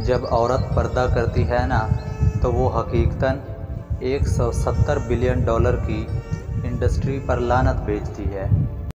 जब औरत पर्दा करती है ना, तो वो हकीकतन 170 बिलियन डॉलर की इंडस्ट्री पर लानत भेजती है।